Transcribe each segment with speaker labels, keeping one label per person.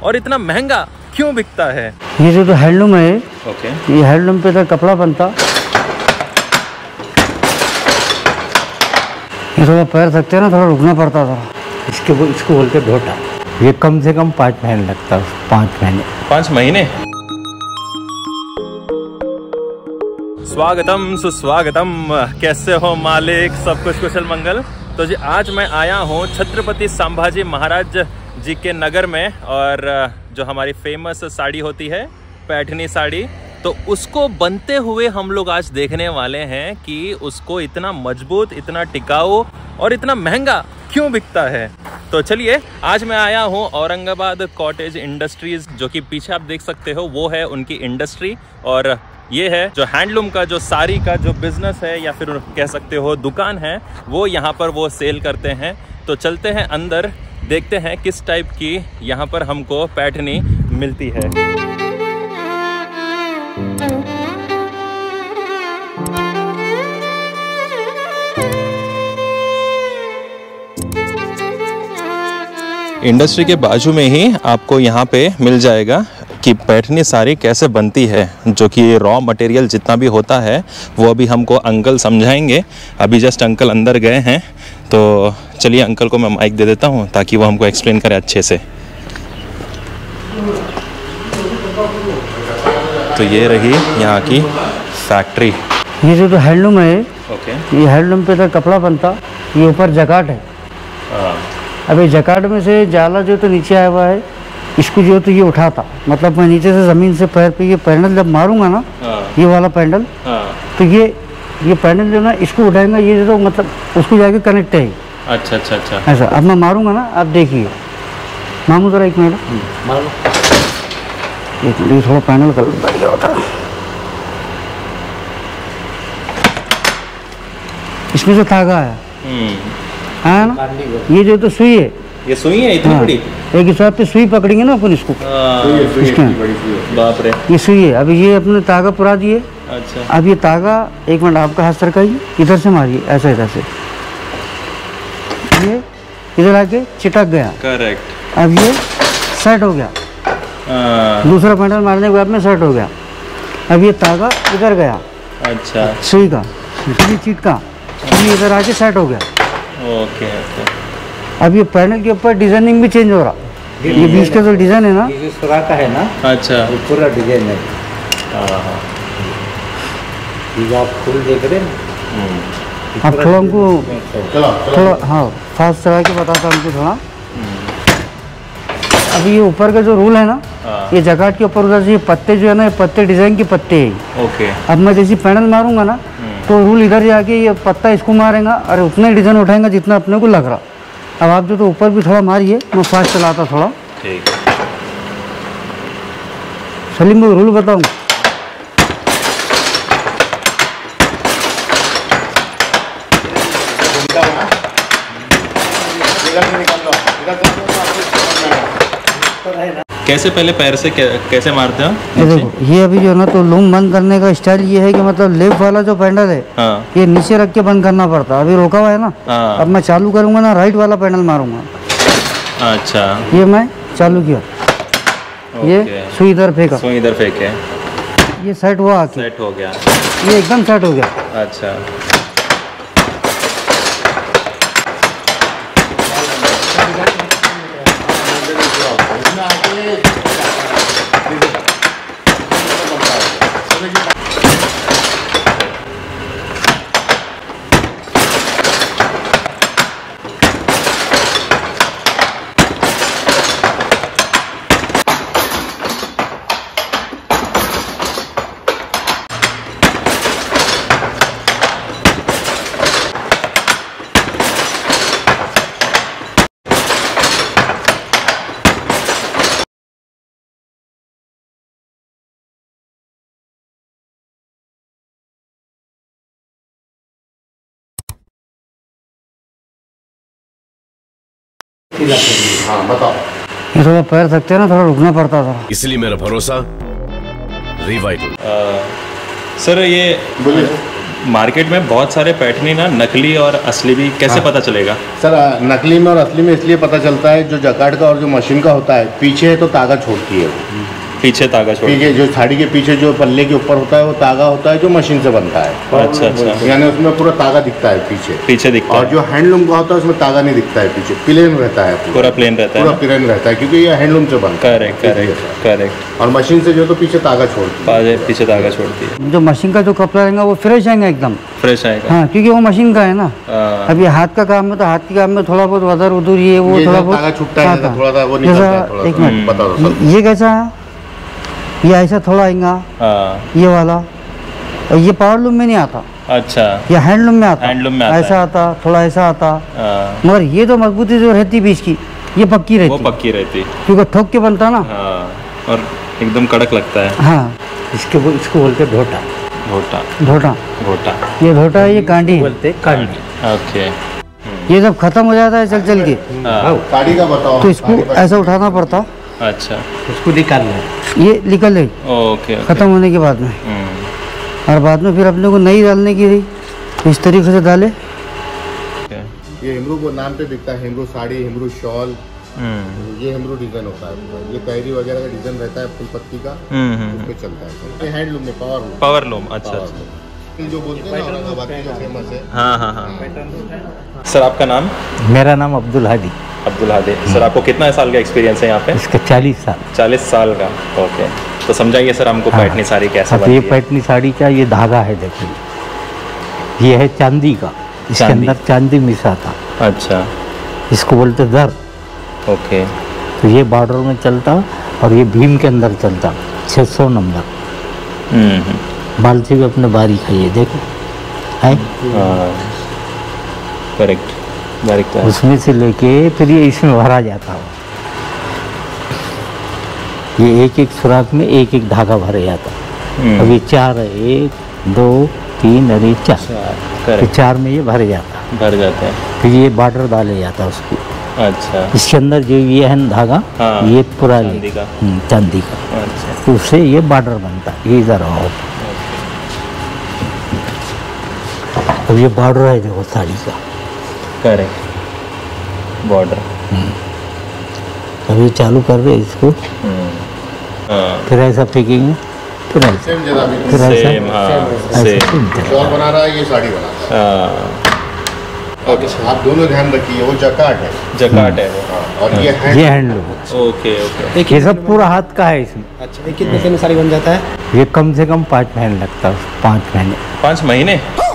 Speaker 1: और इतना महंगा क्यों बिकता है?
Speaker 2: ये जो तो हैंडलूम है,
Speaker 1: ओके,
Speaker 2: ये हैंडलूम पे तो कपड़ा बनता। ये थोड़ा पैर सकते हैं ना, थोड़ा रुकना पड़ता था। इसको बोलते ढोटा। ये कम से कम 5 महीने लगता है। 5 महीने।
Speaker 1: 5 महीने। स्वागतम सुस्वागतम, कैसे हो मालिक? सब कुछ कुशल मंगल। तो जी आज मैं आया हूँ छत्रपति संभाजी महाराज जी के नगर में, और जो हमारी फेमस साड़ी होती है पैठनी साड़ी, तो उसको बनते हुए हम लोग आज देखने वाले हैं कि उसको इतना मजबूत, इतना टिकाऊ और इतना महंगा क्यों बिकता है। तो चलिए, आज मैं आया हूँ औरंगाबाद कॉटेज इंडस्ट्रीज, जो कि पीछे आप देख सकते हो वो है उनकी इंडस्ट्री, और ये है जो हैंडलूम का, जो साड़ी का जो बिजनेस है या फिर कह सकते हो दुकान है, वो यहाँ पर वो सेल करते हैं। तो चलते हैं अंदर, देखते हैं किस टाइप की यहाँ पर हमको पैठनी मिलती है। इंडस्ट्री के बाजू में ही आपको यहाँ पे मिल जाएगा कि पैठनी साड़ी कैसे बनती है, जो कि रॉ मटेरियल जितना भी होता है वो अभी हमको अंकल समझाएंगे। अभी जस्ट अंकल अंदर गए हैं, तो चलिए अंकल को मैं माइक दे देता हूँ ताकि वो हमको एक्सप्लेन करे अच्छे से। तो ये रही यहाँ की फैक्ट्री।
Speaker 2: ये जो तो हैंडलूम है,
Speaker 1: ओके,
Speaker 2: ये हैंडलूम पे तो कपड़ा बनता। ये ऊपर जकाट है। अभी जकाट में से जाला जो तो नीचे आया हुआ है, इसको जो तो ये उठाता, मतलब मैं नीचे से ज़मीन से पैर पे ये पैडल जब मारूंगा ना, ये वाला पैडल, तो ये पैडल जो ना इसको उठाएगा, ये जो मतलब उसको जाके कनेक्ट है।
Speaker 1: अच्छा अच्छा अच्छा,
Speaker 2: ऐसा अब मैं मारूंगा ना, आप देखिए। मामू जरा 1 मिनट मार लो। ये थोड़ा पैनल कर बढ़िया होता है। इसमें जो धागा है ना, ये जो तो सुई है,
Speaker 1: ये सुई है इतनी बड़ी।
Speaker 2: एक हिसाब पे सुई पकड़ेंगे ना अपन इसको।
Speaker 1: बाप रे,
Speaker 2: ये सुई है। अभी ये अपने तागा पुरा दिए।
Speaker 1: अच्छा,
Speaker 2: अब ये तागा 1 मिनट आपका हाथ सरकाइए, इधर से मारिए, ऐसा इधर से, ये इधर आके चिटक गया।
Speaker 1: करेक्ट।
Speaker 2: अब ये सेट हो गया। दूसरा पैडल मारने के बाद में सेट हो गया। अब ये तागा इधर गया,
Speaker 1: अच्छा,
Speaker 2: सुई का, ये चिटका, ये इधर आके सेट हो गया।
Speaker 1: Okay okay.
Speaker 2: अब ये पैनल के ऊपर डिजाइनिंग भी चेंज हो रहा। ये बीच का जो डिजाइन है ना, ये सुरा का है ना, अच्छा, ये पूरा डिजाइन है। ये आप फुल देख रहे हैं। अब थोड़ा हमको थोड़ा हाँ फास्ट चला के बताता हूँ हमको थोड़ा। अभी ये ऊपर का जो रूल है ना, ये जकाट के ऊपर उधर से ये पत्ते जो है ना, ये पत्ते डिजाइन के पत्ते हैं। ओके। अब मैं जैसे पैनल मारूंगा ना, तो रूल इधर जाके ये पत्ता इसको मारेगा और उतना ही डिजाइन उठाएगा जितना अपने को लग रहा। अब आप जो तो ऊपर भी थोड़ा मारिए, मैं फास्ट चलाता थोड़ा। ठीक है। सलीम को रूल बताऊँ।
Speaker 1: कैसे पहले पैर से कैसे मारते हैं?
Speaker 2: देखो ये अभी जो है ना, तो लूम बंद करने का स्टाइल ये है कि मतलब लेफ्ट वाला जो पैडल है, ये नीचे रख के बंद करना पड़ता। अभी रोका हुआ है ना, अब मैं चालू करूंगा ना, राइट वाला पैडल मारूंगा। अच्छा, ये मैं चालू किया, ये सुई इधर फेंका,
Speaker 1: सुई इधर फेंके,
Speaker 2: ये सेट हुआ,
Speaker 1: सेट हो गया,
Speaker 2: ये एकदम सेट हो गया।
Speaker 1: अच्छा,
Speaker 3: हाँ बताओ।
Speaker 2: ये थोड़ा पैर सकते हैं ना, थोड़ा रुकना पड़ता था,
Speaker 3: इसलिए मेरा भरोसा रिवाइटल।
Speaker 1: सर ये मार्केट में बहुत सारे पैठनी ना नकली और असली भी, कैसे पता चलेगा?
Speaker 3: सर नकली में और असली में इसलिए पता चलता है, जो जकार्ड का और जो मशीन का होता है, पीछे है तो तागा छोड़ती है,
Speaker 1: पीछे तागा छोड़,
Speaker 3: पीछे जो साड़ी के पीछे जो पल्ले के ऊपर होता है वो तागा होता है जो मशीन से बनता है।
Speaker 1: अच्छा अच्छा,
Speaker 3: यानी उसमें पूरा तागा दिखता है पीछे
Speaker 1: दिखता
Speaker 3: और
Speaker 1: है।
Speaker 3: जो हैंडलूम का होता है उसमें तागा नहीं दिखता है, पीछे प्लेन रहता है,
Speaker 1: पूरा प्लेन रहता है,
Speaker 3: पूरा प्लेन रहता है, क्योंकि ये हैंडलूम से बनता है।
Speaker 1: करेक्ट।
Speaker 3: और मशीन से जो तो पीछे तागा छोड़ती है,
Speaker 1: पीछे तागा छोड़ती है।
Speaker 2: जो मशीन का जो कपड़ा रहेगा वो फ्रेश आएगा एकदम,
Speaker 1: फ्रेश आएगा।
Speaker 2: हाँ, क्योंकि वो मशीन का है ना।
Speaker 1: हाँ।
Speaker 2: अभी हाथ का काम है तो हाथ के काम में थोड़ा बहुत उधर उधर ये वो
Speaker 3: ये
Speaker 2: थोड़ा
Speaker 3: जो तागा
Speaker 2: बहुत
Speaker 3: छूटता है,
Speaker 2: आता।
Speaker 3: थोड़ा सा वो निकलता है,
Speaker 2: जैसा
Speaker 3: थोड़ा
Speaker 2: एक
Speaker 3: सा
Speaker 2: मिनट,
Speaker 3: बता दो सर।
Speaker 2: ये कैसा है, ये ऐसा थोड़ा आएगा,
Speaker 1: हाँ।
Speaker 2: ये वाला, और ये पावरलूम में नहीं आता,
Speaker 1: अच्छा,
Speaker 2: ये हैंडलूम में आता,
Speaker 1: हैंडलूम में आता
Speaker 2: ऐसा
Speaker 1: है।
Speaker 2: आता, थोड़ा ऐसा आता।
Speaker 1: हाँ।
Speaker 2: मगर ये तो मजबूती जो रहती बीच की, ये पक्की
Speaker 1: वो
Speaker 2: रहती,
Speaker 1: पक्की रहती।
Speaker 2: क्योंकि ठोक के बनता ना।
Speaker 1: हाँ, और एकदम कड़क लगता है।
Speaker 2: हाँ, इसको बोलते ढोटा।
Speaker 1: घोटा।
Speaker 2: ये ढोटा है, ये कांडी बोलते कांडी।
Speaker 1: ओके।
Speaker 2: ये जब खत्म हो जाता है चल चल के,
Speaker 1: हाँ।
Speaker 3: साड़ी का बताओ।
Speaker 2: तो इसको ऐसा उठाना पड़ता,
Speaker 1: अच्छा,
Speaker 2: इसको निकालना है, ये निकल ले
Speaker 1: ओके।
Speaker 2: खत्म होने के बाद में। और बाद में फिर अपने को नई डालने की रही, इस तरीके से डाले।
Speaker 3: ये हिमरू को नाम पे बिकता है, हिमरू साड़ी, हिमरू शॉल, ये हिमरू डिजाइन होता है, ये कैरी वगैरह का डिजाइन रहता है फूल पत्ती का, उस पे चलता है। ये हैंडलूम में
Speaker 1: पावरलूम। अच्छा।
Speaker 3: जो बोलते हैं ना औरंगाबाद की जो फेमस है।
Speaker 1: हाँ। सर आपका नाम?
Speaker 2: मेरा नाम अब्दुल हादी।
Speaker 1: सर आपको कितना साल का एक्सपीरियंस है यहाँ पे?
Speaker 2: इसका 40 साल।
Speaker 1: 40 साल का। ओके, तो समझाइए सर हमको पैठनी साड़ी कैसे
Speaker 2: अब
Speaker 1: बनती
Speaker 2: ये
Speaker 1: है?
Speaker 2: पैठनी साड़ी का ये धागा है, देखिए ये है चांदी का, इसके
Speaker 1: चांदी।
Speaker 2: अंदर चांदी मिसा था।
Speaker 1: अच्छा,
Speaker 2: इसको बोलते दर।
Speaker 1: ओके।
Speaker 2: तो ये बॉर्डर में चलता और ये भीम के अंदर चलता, 600 नंबर। बालची भी अपने बारीक है, ये देखो है,
Speaker 1: करेक्ट, बारीक तो है।
Speaker 2: उसमें से लेके फिर ये इसमें भरा जाता है। ये एक एक सुराख में एक एक धागा भरे जाता। अब ये 4 है, 1 2 3 और ये 4, तो
Speaker 1: करेक्ट,
Speaker 2: 4 में ये भरे जाता।
Speaker 1: भर जाते हैं।
Speaker 2: फिर ये बॉर्डर डाले जाता उसको।
Speaker 1: अच्छा,
Speaker 2: इसके अंदर जो ये है ना धागा,
Speaker 1: हाँ,
Speaker 2: ये पूरा
Speaker 1: चांदी का।
Speaker 2: चांदी का,
Speaker 1: अच्छा,
Speaker 2: तो उससे ये बॉर्डर बनता है। ये इधर आओ, अब ये बॉर्डर है देखो साड़ी का,
Speaker 1: करेक्ट, बॉर्डर।
Speaker 2: अब ये चालू कर रहे इसको,
Speaker 1: हाँ,
Speaker 2: फिर ऐसा फेंकेंगे, फिर ऐसा,
Speaker 3: सेम जगह भी
Speaker 2: फिर ऐसा,
Speaker 1: सेम, हाँ,
Speaker 2: ऐसा
Speaker 1: सेम।
Speaker 2: घूमते
Speaker 3: शॉल बना रहा है, ये साड़ी बना रहा
Speaker 1: हाँ,
Speaker 3: है। आप दोनों ध्यान रखिए, वो जकार्ड है
Speaker 1: जकार्ड है वो।
Speaker 3: और ये
Speaker 2: ये हैंडलूम।
Speaker 1: Okay okay.
Speaker 2: ये सब पूरा हाथ का है इसमें।
Speaker 4: अच्छा, ये कितने दिन में साड़ी बन जाता है?
Speaker 2: ये कम से कम 5 महीने लगता है, 5 महीने।
Speaker 1: 5 महीने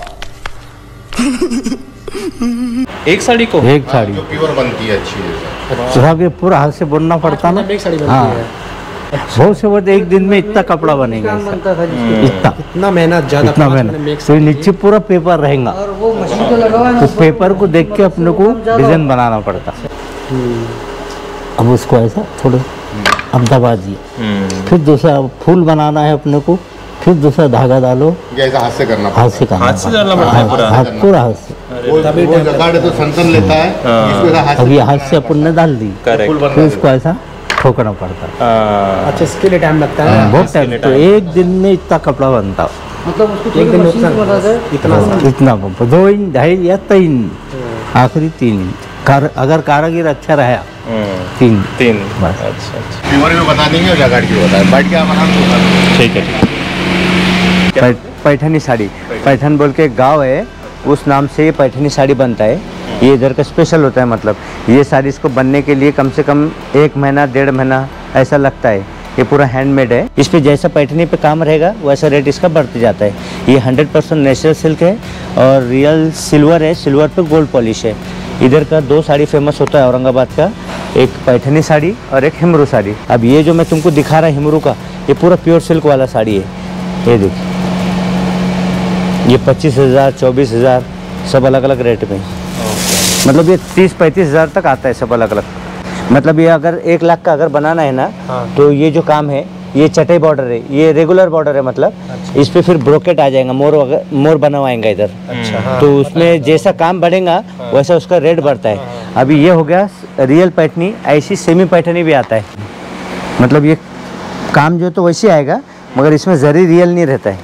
Speaker 1: एक साड़ी को?
Speaker 2: एक साड़ी
Speaker 3: जो प्योर बनती है अच्छी है।
Speaker 2: तो सब ये पूरा हाथ से बुनना पड़ता ना।
Speaker 4: एक साड़ी बनती
Speaker 2: हाँ,
Speaker 4: है।
Speaker 2: बहुत से बहुत एक दिन में इतना कपड़ा बनेगा इसका। इतना
Speaker 4: इतना मेहनत ज्यादा,
Speaker 2: इतना
Speaker 4: 5
Speaker 2: मेहनत।
Speaker 4: महीने में
Speaker 2: तो नीचे पूरा पेपर रहेगा, वो मशीन तो लगा हुआ है, तो पेपर को देख के अपने को डिजाइन बनाना पड़ता। अब उसको ऐसा थोड़ा अब दबा दिए, फिर दूसरा फूल बनाना है अपने को, फिर दूसरा धागा डालो,
Speaker 3: ये ऐसा हाथ से करना
Speaker 2: हाथ से करना
Speaker 1: हाथ से डालना पड़ता है पूरा?
Speaker 2: हाथ पूरा हाथ से।
Speaker 3: वो जकार्ड है तो सनसन लेता है, इसको ऐसा हाथ
Speaker 2: अब
Speaker 3: से
Speaker 2: ये हाथ से अपन ने डाल दी,
Speaker 1: करेक्ट।
Speaker 2: फिर उसको ऐसा ठोकना पड़ता।
Speaker 4: अच्छा, इसके लिए टाइम लगता है।
Speaker 2: बहुत टाइम, तो एक दिन में इतना कपड़ा बनता,
Speaker 4: मतलब उसको एक दिन में इतना
Speaker 2: इतना 2 इंच 2.5 या 3, आखिरी 3 इंच। अगर कारीगर अच्छा रहा 3 बस।
Speaker 1: अच्छा अच्छा,
Speaker 3: प्योर में बता देंगे और जकार्ड की बता देंगे, बैठ के आप आराम से बता देंगे।
Speaker 1: ठीक है।
Speaker 5: पैठनी साड़ी, पैठन बोल के एक गाँव है, उस नाम से ये पैठनी साड़ी बनता है। ये इधर का स्पेशल होता है, मतलब ये साड़ी इसको बनने के लिए कम से कम 1 महीना 1.5 महीना ऐसा लगता है। ये पूरा हैंडमेड है, इस पे जैसा पैठनी पे काम रहेगा वैसा रेट इसका बढ़ते जाता है। ये 100% नेचुरल सिल्क है और रियल सिल्वर है, सिल्वर पे गोल्ड पॉलिश है। इधर का 2 साड़ी फेमस होता है औरंगाबाद का, एक पैठनी साड़ी और एक हिमरू साड़ी। अब ये जो मैं तुमको दिखा रहा हिमरू का, ये पूरा प्योर सिल्क वाला साड़ी है। ये देखिए, ये 25,000 24,000 सब अलग अलग रेट में, मतलब ये 30-35 हज़ार तक आता है सब अलग अलग। मतलब ये अगर 1 लाख का अगर बनाना है ना, तो ये जो काम है ये चटाई बॉर्डर है, ये रेगुलर बॉर्डर है, मतलब इस पे फिर ब्रोकेट आ जाएगा, मोर बनवाएंगे इधर। तो उसमें जैसा काम बढ़ेगा वैसा उसका रेट बढ़ता है। अभी ये हो गया रियल पैठनी, ऐसी सेमी पैठनी भी आता है। मतलब ये काम जो तो वैसे आएगा, मगर इसमें जरी रियल नहीं रहता है,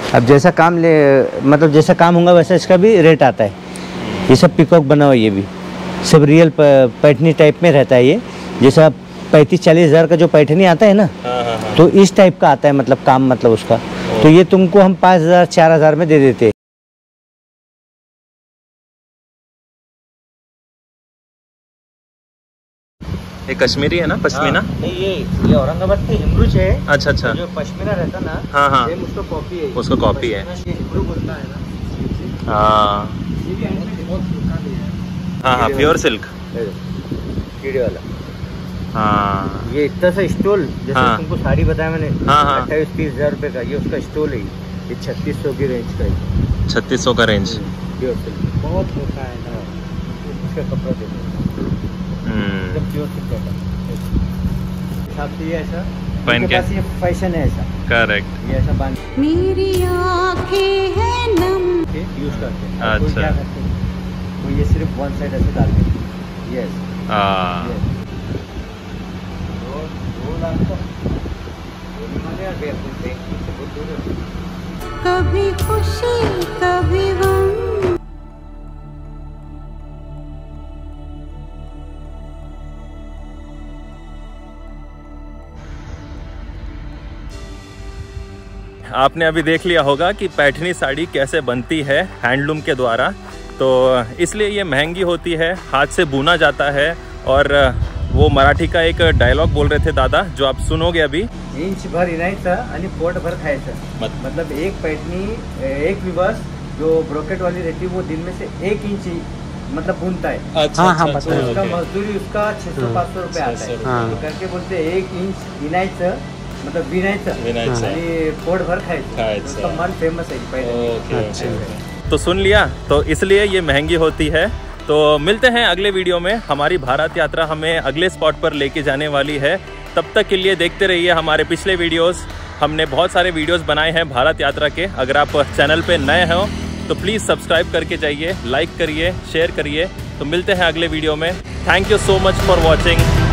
Speaker 5: अब जैसा काम मतलब जैसा काम होगा वैसा इसका भी रेट आता है। ये सब पिकॉक बना हुआ, ये भी सब रियल पैठनी टाइप में रहता है। ये जैसा 35-40 हज़ार का जो पैठनी आता है ना, तो इस टाइप का आता है मतलब काम, मतलब उसका। तो ये तुमको हम 5,000-4 हज़ार में दे देते हैं।
Speaker 1: ये कश्मीरी है ना, पश्मीना?
Speaker 5: नहीं, ये औरंगाबाद की हिमरूच है।
Speaker 1: अच्छा अच्छा।
Speaker 5: जो पश्मीना रहता ना,
Speaker 1: हाँ हाँ,
Speaker 5: सेम उसका कॉपी है।
Speaker 1: उसका कॉपी है।
Speaker 5: ये हिमरू बोलता है ना।
Speaker 1: हाँ
Speaker 5: ये भी बहुत सूखा भी है।
Speaker 1: हाँ हाँ, प्योर सिल्क
Speaker 5: कीड़े वाला।
Speaker 1: हाँ,
Speaker 5: ये इतना सा स्टोल, जैसे
Speaker 1: हाँ।
Speaker 5: तुमको साड़ी बताया मैंने,
Speaker 1: हाँ हाँ,
Speaker 5: 28-30 हज़ार रुपये का, ये उसका स्टोल है। ये 3600 की रेंज का है।
Speaker 1: 3600 का रेंज।
Speaker 5: प्योर सिल्क बहुत मोटा है ना, इसका कपड़ा देखो एकदम प्योर सिल्क का हिसाब से। ये ऐसा
Speaker 1: पहन के
Speaker 5: ये फैशन है, ऐसा
Speaker 1: करेक्ट।
Speaker 5: ये ऐसा बांध
Speaker 6: मेरी आँखें हैं नम।
Speaker 5: के यूज करते हैं।
Speaker 1: अच्छा।
Speaker 5: कोई क्या करते हैं, तो ये सिर्फ वन साइड ऐसे डाल देते। यस,
Speaker 1: हाँ,
Speaker 6: कभी खुशी कभी गम।
Speaker 1: आपने अभी देख लिया होगा कि पैठनी साड़ी कैसे बनती है हैंडलूम के द्वारा। तो इसलिए ये महंगी होती है, हाथ से बुना जाता है। और वो मराठी का एक डायलॉग बोल रहे थे दादा, जो आप सुनोगे अभी।
Speaker 5: इंच भर इनायचं आणि पोट भर खायचं। मतलब एक पैठनी, एक विवर्स जो ब्रोकेट वाली रहती है, वो दिन में से 1 इंच ही मतलब बुनता है।
Speaker 1: अच्छा,
Speaker 4: हाँ, हाँ,
Speaker 1: अच्छा,
Speaker 4: पता है।
Speaker 1: अच्छा,
Speaker 5: उसका
Speaker 1: ओके।
Speaker 5: मजदूरी उसका 600-500 रुपये आता है।
Speaker 4: हाँ।
Speaker 5: तो करके बोलते 1 इंच इनायचं मतलब विनायचं
Speaker 1: विनायचं
Speaker 5: आणि पोट भर खायचं।
Speaker 1: खायचं।
Speaker 5: उसका मन फेमस है पैठनी।
Speaker 1: ओके,
Speaker 4: अच्छा।
Speaker 1: ओके। तो सुन लिया, तो इसलिए ये महंगी होती है। तो मिलते हैं अगले वीडियो में। हमारी भारत यात्रा हमें अगले स्पॉट पर लेके जाने वाली है। तब तक के लिए देखते रहिए हमारे पिछले वीडियोस। हमने बहुत सारे वीडियोस बनाए हैं भारत यात्रा के। अगर आप चैनल पे नए हो तो प्लीज़ सब्सक्राइब करके जाइए, लाइक करिए, शेयर करिए। तो मिलते हैं अगले वीडियो में। Thank you so much for watching.